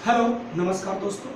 Hello नमस्कार दोस्तों,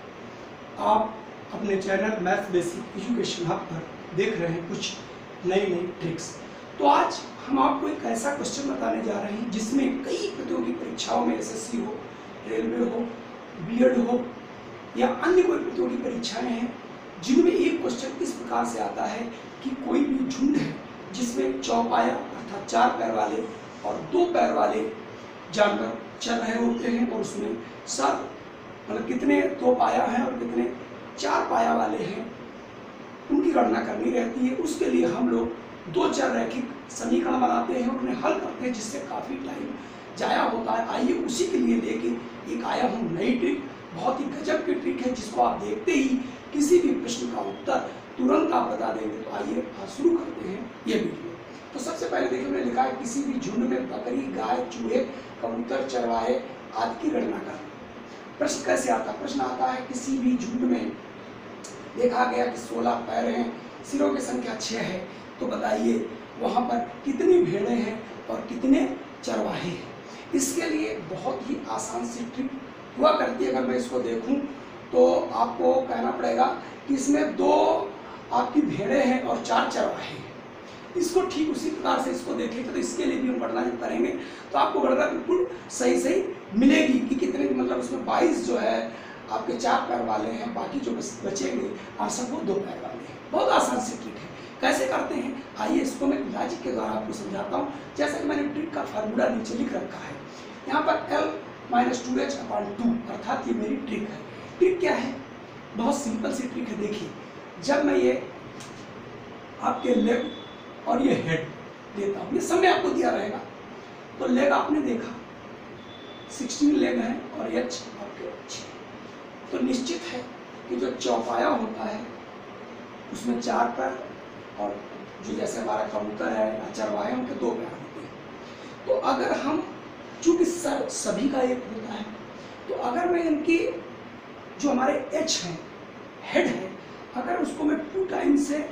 आप अपने channel math basic education hub पर देख रहे हैं कुछ नई ट्रिक्स। तो आज हम आपको एक ऐसा क्वेश्चन बताने जा रहे हैं जिसमें कई प्रतियोगी परीक्षाओं में एसएससी हो, रेलवे हो, बीएड हो या अन्य कोई प्रतियोगी परीक्षाएं हैं जिनमें एक क्वेश्चन इस प्रकार से आता है कि कोई भी झुंड है जिसमें चौपाया अर्थात 4 पैर वाले और 2 पैर वाले जानवर चल रहे होते हैं और उसमें सर मतलब कितने 2 पाया हैं और कितने 4 पाया वाले हैं उनकी गणना करनी रहती है। उसके लिए हम लोग 2 चर रैखिक समीकरण बनाते हैं और उन्हें हल करते हैं जिससे काफ़ी टाइम जाया होता है। आइए उसी के लिए लेके एक आया हूँ नई ट्रिक, बहुत ही गजब की ट्रिक है जिसको आप देखते ही किसी भी प्रश्न का उत्तर तुरंत आप बता देंगे। तो आइए शुरू करते हैं ये वीडियो। तो सबसे पहले देखिए मैंने लिखा है किसी भी झुंड में बकरी, गाय, चूहे, कबूतर, चरवाहे आदि की गणना करना। प्रश्न कैसे आता है? प्रश्न आता है किसी भी झुंड में देखा गया कि 16 पैर हैं, सिरों की संख्या 6 है, तो बताइए वहाँ पर कितनी भेड़ें हैं और कितने चरवाहे हैं। इसके लिए बहुत ही आसान सी ट्रिक हुआ करती है। अगर मैं इसको देखूं तो आपको कहना पड़ेगा कि इसमें 2 आपकी भेड़ें हैं और 4 चरवाहे हैं। इसको ठीक उसी प्रकार से इसको देखेंगे तो इसके लिए भी हम गणना जब करेंगे तो आपको गणना बिल्कुल सही मिलेगी कि कितने, मतलब उसमें 22 जो है आपके 4 पैर वाले हैं, बाकी जो बचेंगे सब वो 2 पैर वाले हैं। बहुत आसान सी ट्रिक है। कैसे करते हैं आइए इसको मैं लॉजिक के द्वारा आपको समझाता हूँ। जैसा कि मैंने ट्रिक का फार्मूला नीचे लिख रखा है, यहाँ पर L-2h/2 अर्थात ये मेरी ट्रिक है। ट्रिक क्या है? बहुत सिंपल सी ट्रिक है। देखिए जब मैं ये आपके लेग और ये हेड देता हूँ, ये समय आपको दिया रहेगा, तो लेग आपने देखा 16 लेग है और एच आपके 6, तो निश्चित है कि जो चौपाया होता है उसमें 4 पैर और जो जैसे हमारा कबूतर है या चरवाहे उनके 2 पैर होते हैं। तो अगर हम चूंकि सर सभी का एक होता है, तो अगर मैं इनकी जो हमारे एच है, हेड है, अगर उसको मैं 2 टाइम से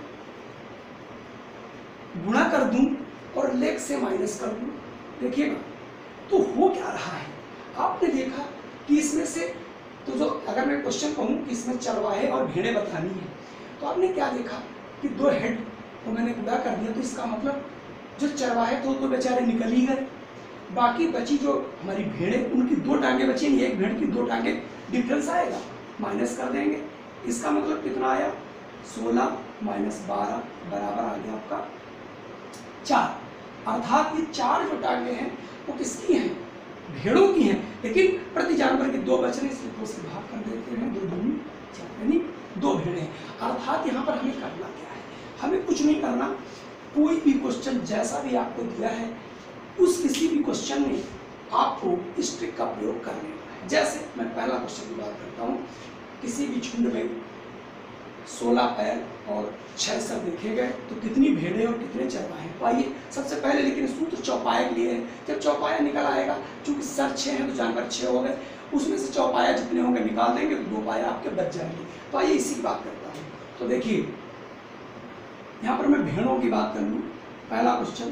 गुणा कर दूं और लेग से माइनस कर दूं, देखिएगा तो हो क्या रहा है। आपने देखा कि इसमें से तो जो अगर मैं क्वेश्चन कहूं कि इसमें चरवाहे और भेड़ें बतानी है, तो आपने क्या देखा कि 2 हेड तो मैंने गुणा कर दिया, तो इसका मतलब जो चरवाहे थे तो बेचारे निकल ही गए, बाकी बची जो हमारी भेड़ें उनकी 2 टांगे बची, एक भेड़ की 2 टांगे डिफरेंस आएगा, माइनस कर देंगे। इसका मतलब कितना आया? 16 - 12 बराबर आ गया आपका 4। अर्थात ये 4 जो टांगे हैं वो किसकी हैं? भेड़ों की हैं, लेकिन प्रति जानवर के 2 बच रहे इसलिए 2 से भाग कर देते हैं, 2 दूनी 4 यानी 2 भेड़ें हैं। अर्थात यहाँ पर हमें करना क्या है? हमें कुछ नहीं करना, कोई भी क्वेश्चन जैसा भी आपको दिया है उस किसी भी क्वेश्चन में आपको इस ट्रिक का प्रयोग कर लेना है। जैसे मैं पहला क्वेश्चन की बात करता हूँ, किसी भी झुंड में 16 पैर और 6 सर देखे गए, तो कितनी भेड़ें और कितने चरवाहे? तो आइए सबसे पहले लेकिन सूत्र चौपाया के लिए है। जब चौपाया निकल आएगा, चूंकि सर 6 हैं तो जानवर 6 हो गए, उसमें से चौपाया जितने होंगे निकाल देंगे तो 2 पाया आपके बच जाएंगे। तो आइए इसी की बात करता हूँ। तो देखिए यहाँ पर मैं भेड़ों की बात कर लूँ। पहला क्वेश्चन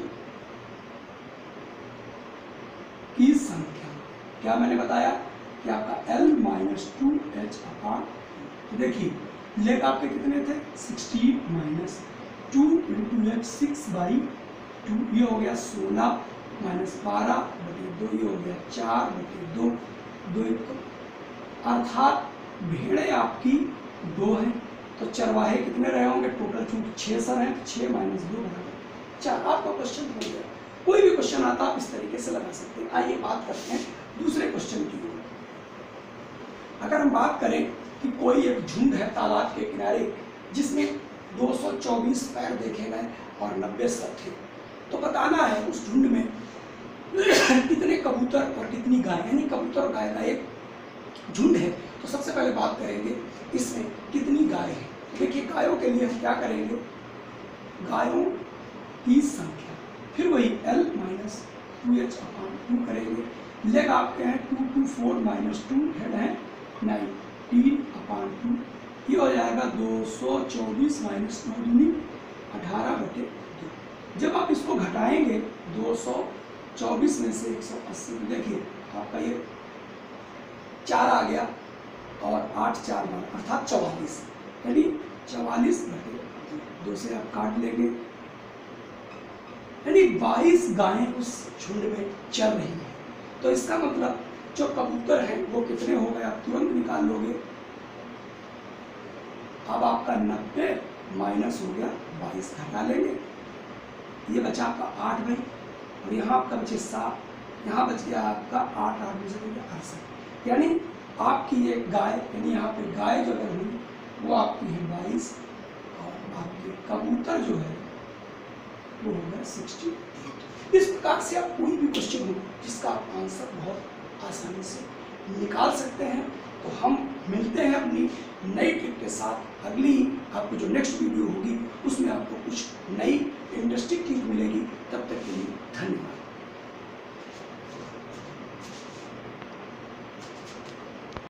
की संख्या क्या मैंने बताया कि आपका L-2h/2। तो देखिए लेग आपके कितने थे? 16 - 2 × x 6/2, ये हो गया 16 - 12/2, ये हो गया 4/2, 2 अर्थात भेड़ें आपकी 2 हैं, तो चरवाहे कितने रहे होंगे टोटल? चूंकि 6 सर हैं तो 6 - 2 बराबर 4। आपका क्वेश्चन हो गया। कोई भी क्वेश्चन आता आप इस तरीके से लगा सकते हैं। आइए बात करते हैं दूसरे क्वेश्चन की। अगर हम बात करें कि कोई एक झुंड है तालाब के किनारे जिसमें 224 पैर देखे गए और 90 सर थे, तो बताना है उस झुंड में कितने कबूतर और कितनी गाय, यानी कबूतर और गाय का एक झुंड है। तो सबसे पहले बात करेंगे इसमें कितनी गाय है। देखिए गायों के लिए हम क्या करेंगे, गायों की संख्या, फिर वही L-2h/2 करेंगे। लेग आपके हैं 2 × 4 - 2, हेड है 19/2, ये हो जाएगा 224 - 9 18/2। जब आप इसको घटाएंगे 224 में से 180, तो देखिए आपका ये 4 आ गया और 8 4 12 अर्थात 44, यानी 44 बटे 2 से आप काट लेंगे, यानी 22 गायें उस झुंड में चल रही हैं। तो इसका मतलब जो कबूतर हैं वो कितने हो गए, आप तुरंत निकाल लोगे। अब आपका 90 माइनस हो गया 22, घटा लेंगे, ये बचा आपका 8 भाई, और यहाँ आपका बचे 7, यहाँ बच गया आपका 8 8 में से 68, यानी आपकी ये गाय, यानी यहाँ पे गाय जो अगर हुई वो आपकी है 22 और आपके कबूतर जो है वो हो गया 68। इस प्रकार से आप कोई भी क्वेश्चन हो जिसका आप आंसर बहुत आसानी से निकाल सकते हैं। तो हम मिलते हैं अपनी नई ट्रिक के साथ। अगली आपको जो नेक्स्ट वीडियो होगी उसमें आपको कुछ नई इंटरेस्टिंग चीज मिलेगी। तब तक के लिए धन्यवाद।